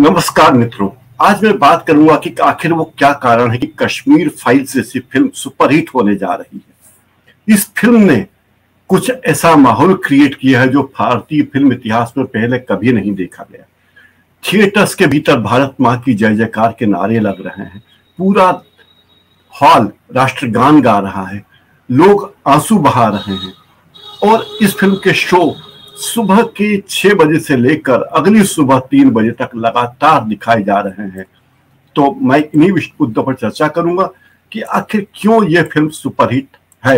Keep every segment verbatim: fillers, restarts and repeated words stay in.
नमस्कार मित्रों, आज मैं बात करूंगा कि आखिर वो क्या कारण है कि कश्मीर फाइल्स जैसी फिल्म सुपरहिट होने जा रही है। इस फिल्म ने कुछ ऐसा माहौल क्रिएट किया है जो भारतीय फिल्म इतिहास में पहले कभी नहीं देखा गया। थिएटर्स के भीतर भारत मां की जय जयकार के नारे लग रहे हैं, पूरा हॉल राष्ट्रगान गा रहा है, लोग आंसू बहा रहे हैं और इस फिल्म के शो सुबह के छह बजे से लेकर अगली सुबह तीन बजे तक लगातार दिखाए जा रहे हैं। तो मैं इन्हीं मुद्दों पर चर्चा करूंगा कि आखिर क्यों यह फिल्म सुपरहिट है।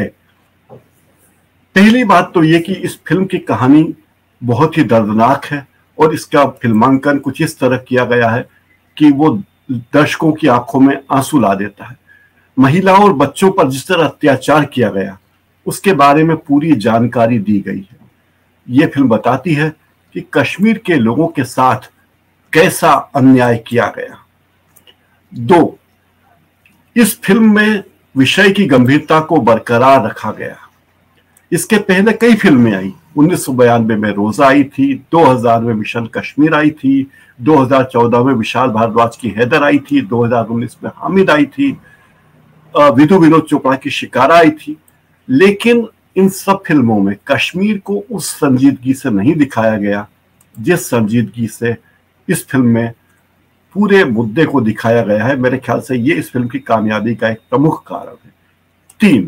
पहली बात तो यह कि इस फिल्म की कहानी बहुत ही दर्दनाक है और इसका फिल्मांकन कुछ इस तरह किया गया है कि वो दर्शकों की आंखों में आंसू ला देता है। महिलाओं और बच्चों पर जिस तरह अत्याचार किया गया उसके बारे में पूरी जानकारी दी गई है। ये फिल्म बताती है कि कश्मीर के लोगों के साथ कैसा अन्याय किया गया। दो, इस फिल्म में विषय की गंभीरता को बरकरार रखा गया। इसके पहले कई फिल्में आई। उन्नीस सौ बयानवे में रोजा आई थी, दो हज़ार में मिशन कश्मीर आई थी, दो हज़ार चौदह में विशाल भारद्वाज की हैदर आई थी, दो हज़ार उन्नीस में हामिद आई थी, विधु विनोद चोपड़ा की शिकारा आई थी। लेकिन इन सब फिल्मों में कश्मीर को उस संजीदगी से नहीं दिखाया गया जिस संजीदगी से इस फिल्म में पूरे मुद्दे को दिखाया गया है। मेरे ख्याल से ये इस फिल्म की कामयाबी का एक प्रमुख कारण है। तीन,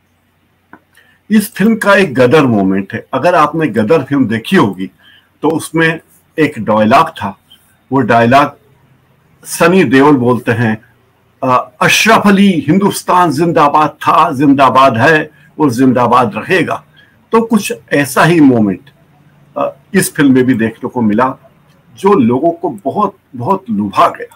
इस फिल्म का एक गदर मोमेंट है। अगर आपने गदर फिल्म देखी होगी तो उसमें एक डायलॉग था। वो डायलॉग सनी देओल बोलते हैं, अशरफ अली हिंदुस्तान जिंदाबाद था, जिंदाबाद है और जिंदाबाद रहेगा। तो कुछ ऐसा ही मोमेंट इस फिल्म में भी देखने को मिला जो लोगों को बहुत बहुत लुभा गया।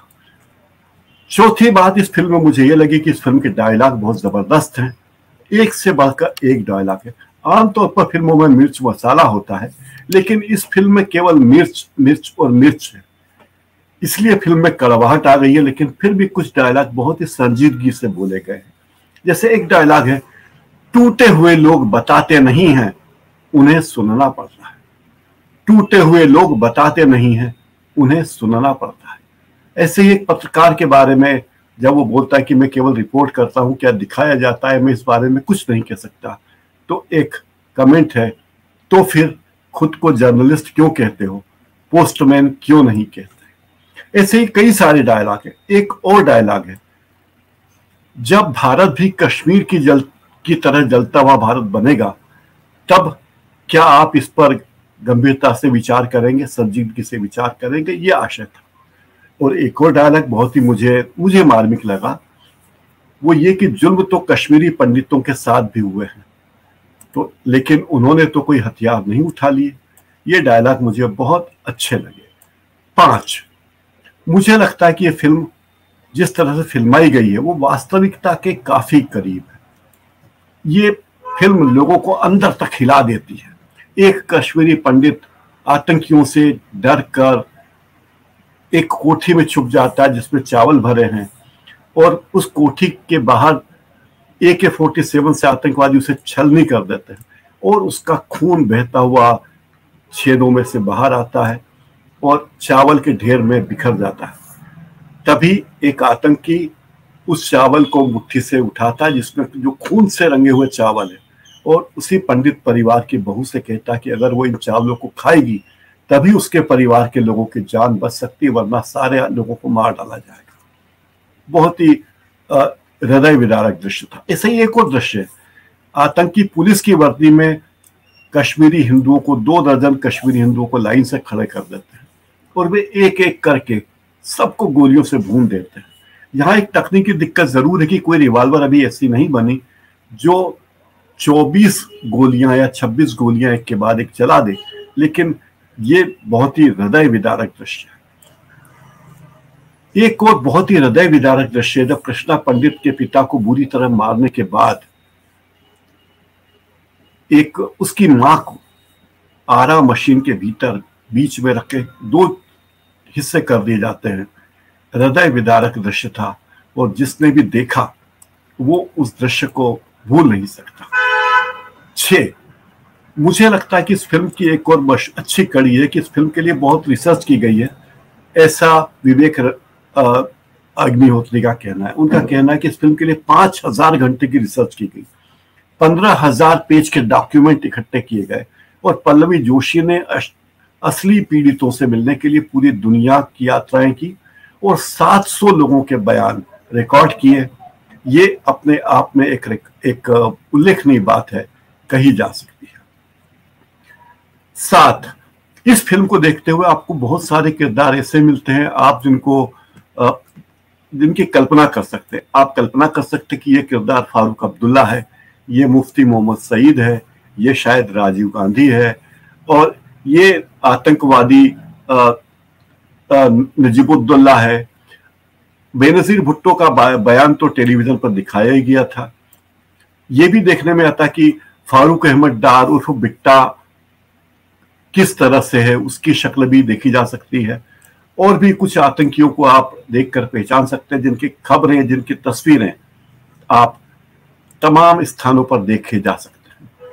चौथी बात इस फिल्म में मुझे ये लगी कि इस फिल्म के डायलॉग बहुत जबरदस्त हैं, एक से बढ़कर एक डायलॉग है। आमतौर पर फिल्मों में मिर्च मसाला होता है, लेकिन इस फिल्म में केवल मिर्च मिर्च और मिर्च है, इसलिए फिल्म में कड़वाहट आ गई है। लेकिन फिर भी कुछ डायलॉग बहुत ही संजीदगी से बोले गए हैं। जैसे एक डायलॉग है, टूटे हुए लोग बताते नहीं हैं, उन्हें सुनना पड़ता है। टूटे हुए लोग बताते नहीं हैं, उन्हें सुनना पड़ता है। ऐसे ही एक पत्रकार के बारे में जब वो बोलता है कि मैं केवल रिपोर्ट करता हूं, क्या दिखाया जाता है मैं इस बारे में कुछ नहीं कह सकता, तो एक कमेंट है, तो फिर खुद को जर्नलिस्ट क्यों कहते हो, पोस्टमैन क्यों नहीं कहते। ऐसे ही कई सारे डायलॉग है। एक और डायलॉग है, जब भारत भी कश्मीर की जल की तरह जलता हुआ भारत बनेगा तब क्या आप इस पर गंभीरता से विचार करेंगे, संजीदगी से विचार करेंगे, ये आशय था। और एक और डायलॉग बहुत ही मुझे मुझे मार्मिक लगा, वो ये कि जुल्म तो कश्मीरी पंडितों के साथ भी हुए हैं, तो लेकिन उन्होंने तो कोई हथियार नहीं उठा लिए। ये डायलॉग मुझे बहुत अच्छे लगे। पांच, मुझे लगता है कि ये फिल्म जिस तरह से फिल्माई गई है वो वास्तविकता के काफी करीब है। ये फिल्म लोगों को अंदर तक हिला देती है। एक कश्मीरी पंडित आतंकियों से डर कर एक कोठी में छुप जाता है जिसमें चावल भरे हैं, और उस कोठी के बाहर ए के फोर्टी सेवन से आतंकवादी उसे छलनी कर देते हैं और उसका खून बहता हुआ छेदों में से बाहर आता है और चावल के ढेर में बिखर जाता है। तभी एक आतंकी उस चावल को मुट्ठी से उठाता है जिसमें जो खून से रंगे हुए चावल है, और उसी पंडित परिवार की बहू से कहता है कि अगर वो इन चावलों को खाएगी तभी उसके परिवार के लोगों की जान बच सकती है, वरना सारे लोगों को मार डाला जाएगा। बहुत ही हृदय विदारक दृश्य था। ऐसे ही एक और दृश्य है, आतंकी पुलिस की वर्दी में कश्मीरी हिंदुओं को, दो दर्जन कश्मीरी हिंदुओं को लाइन से खड़े कर देते हैं और वे एक एक करके सबको गोलियों से भून देते हैं। यहाँ एक तकनीकी दिक्कत जरूर है कि कोई रिवॉल्वर अभी ऐसी नहीं बनी जो चौबीस गोलियां या छब्बीस गोलियां एक के बाद एक चला दे, लेकिन ये बहुत ही हृदय विदारक दृश्य है। एक और बहुत ही हृदय विदारक दृश्य है जब कृष्णा पंडित के पिता को बुरी तरह मारने के बाद एक उसकी मां को आरा मशीन के भीतर बीच में रखे दो हिस्से कर दिए जाते हैं। हृदय विदारक दृश्य था और जिसने भी देखा वो उस दृश्य को भूल नहीं सकता। छह, मुझे लगता है कि इस फिल्म की एक और अच्छी कड़ी है कि इस फिल्म के लिए बहुत रिसर्च की गई है ऐसा विवेक अग्निहोत्री का कहना है। उनका कहना है कि इस फिल्म के लिए पांच हजार घंटे की रिसर्च की गई, पंद्रह हजार पेज के डॉक्यूमेंट इकट्ठे किए गए और पल्लवी जोशी ने असली पीड़ितों से मिलने के लिए पूरी दुनिया की यात्राएं की और सात सौ लोगों के बयान रिकॉर्ड किए। ये अपने आप में एक एक उल्लेखनीय बात है, कही जा सकती है। साथ इस फिल्म को देखते हुए आपको बहुत सारे किरदार ऐसे मिलते हैं आप जिनको जिनकी कल्पना कर सकते हैं। आप कल्पना कर सकते कि ये किरदार फारूक अब्दुल्ला है, ये मुफ्ती मोहम्मद सईद है, ये शायद राजीव गांधी है और ये आतंकवादी नजीबुद्दौला है। बेनजीर भुट्टो का बयान तो टेलीविजन पर दिखाया ही गया था। ये भी देखने में आता कि फारूक अहमद डार उर्फ बिट्टा किस तरह से है, उसकी शक्ल भी देखी जा सकती है। और भी कुछ आतंकियों को आप देखकर पहचान सकते हैं जिनकी खबरें, जिनकी तस्वीरें आप तमाम स्थानों पर देखे जा सकते हैं।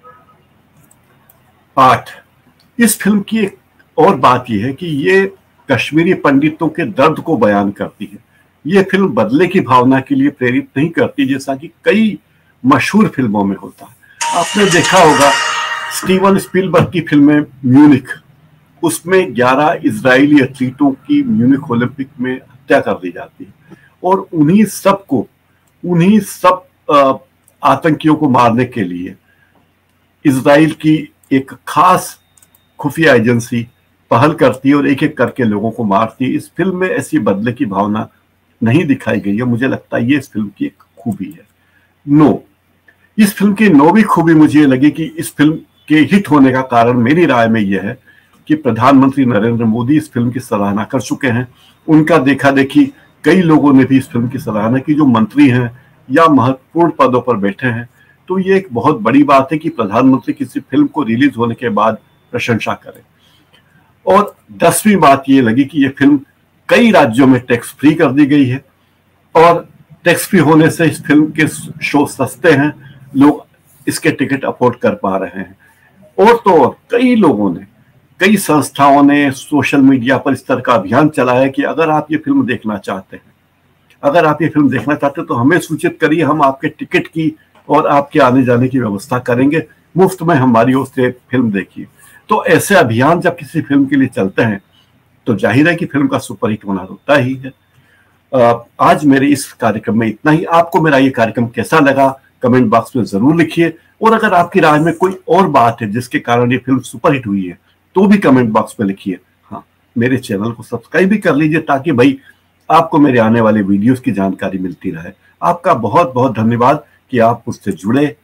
आठ, इस फिल्म की एक और बात यह है कि ये कश्मीरी पंडितों के दर्द को बयान करती है। ये फिल्म बदले की भावना के लिए प्रेरित नहीं करती जैसा कि कई मशहूर फिल्मों में होता है। आपने देखा होगा स्टीवन स्पीलबर्ग की फिल्में म्यूनिख, उसमें ग्यारह इजरायली एथलीटों की म्यूनिख ओलंपिक में हत्या कर दी जाती है और उन्हीं सब को उन्हीं सब आतंकियों को मारने के लिए इजराइल की एक खास खुफिया एजेंसी पहल करती है और एक एक करके लोगों को मारती है। इस फिल्म में ऐसी बदले की भावना नहीं दिखाई गई है। मुझे लगता है ये इस फिल्म की एक खूबी है। नो, इस फिल्म की नौवीं खूबी मुझे ये लगी कि इस फिल्म के हिट होने का कारण मेरी राय में यह है कि प्रधानमंत्री नरेंद्र मोदी इस फिल्म की सराहना कर चुके हैं। उनका देखा देखी कई लोगों ने भी इस फिल्म की सराहना की जो मंत्री हैं या महत्वपूर्ण पदों पर बैठे हैं। तो ये एक बहुत बड़ी बात है कि प्रधानमंत्री किसी फिल्म को रिलीज होने के बाद प्रशंसा करें। और दसवीं बात ये लगी कि ये फिल्म कई राज्यों में टैक्स फ्री कर दी गई है और टैक्स फ्री होने से इस फिल्म के शो सस्ते हैं, लोग इसके टिकट अफोर्ड कर पा रहे हैं। और तो और कई लोगों ने, कई संस्थाओं ने सोशल मीडिया पर इस तरह का अभियान चलाया कि अगर आप ये फिल्म देखना चाहते हैं अगर आप ये फिल्म देखना चाहते हैं तो हमें सूचित करिए, हम आपके टिकट की और आपके आने जाने की व्यवस्था करेंगे, मुफ्त में हमारी ओर से फिल्म देखिए। तो ऐसे अभियान जब किसी फिल्म के लिए चलते हैं तो जाहिर है कि फिल्म का सुपरहिट होना होता ही है। आज मेरे इस कार्यक्रम में इतना ही। आपको मेरा ये कार्यक्रम कैसा लगा कमेंट बॉक्स में जरूर लिखिए और अगर आपकी राय में कोई और बात है जिसके कारण ये फिल्म सुपरहिट हुई है तो भी कमेंट बॉक्स में लिखिए। हाँ, मेरे चैनल को सब्सक्राइब भी कर लीजिए ताकि भाई आपको मेरे आने वाले वीडियोस की जानकारी मिलती रहे। आपका बहुत बहुत धन्यवाद कि आप मुझसे जुड़े।